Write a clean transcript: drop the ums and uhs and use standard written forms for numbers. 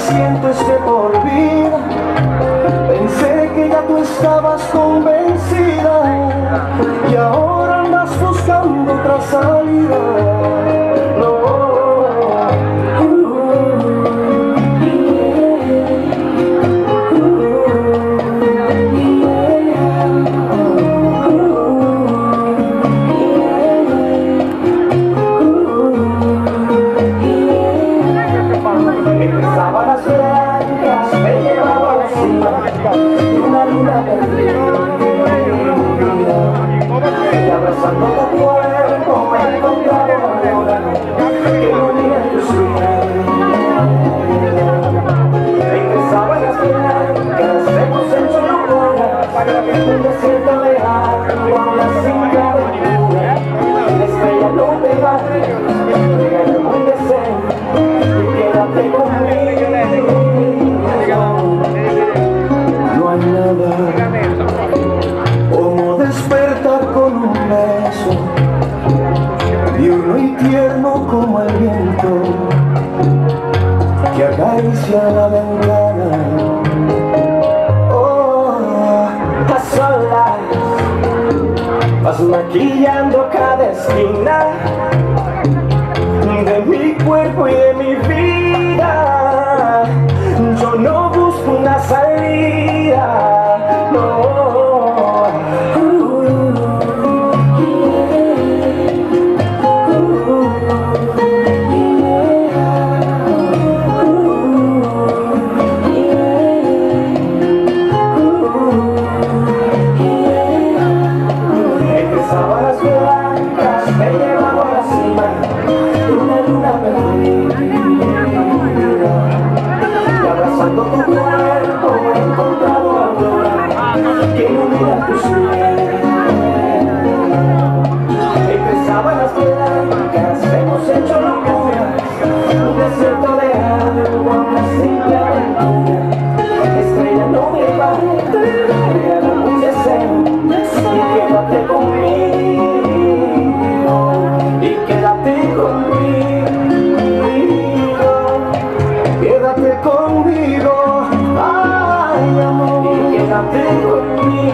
siento es de por vida. Pensé que ya tú estabas convencida y ahora andas buscando otra salida. No. Sábanas blancas me llevaba a la cima de una luna perdida, y abrazando tu cuerpo me encontraba ahora que unía tus pies. Entre sábanas blancas hemos hecho locura, un desierto de agua, una simple aventura. La estrella no te baje, regálame un deseo y quédate conmigo. No hay nada como despertar con un beso diurno y tierno como el viento que acaricia la ventana. Oh, a solas vas maquillando cada esquina de mi cuerpo y de mi vida. Yo no busco una salida, no. Entre sábanas blancas me llevaba a la cima de una luna perdida, y abrazando tu cuerpo he encontrado ahora que ilumina tus pies. Entre sábanas blancas hemos hecho locura, un desierto de agua, una simple aventura. Estrella no me baje, regálame un deseo y quédate conmigo, y quédate conmigo, quédate conmigo, ay amor, y quédate conmigo.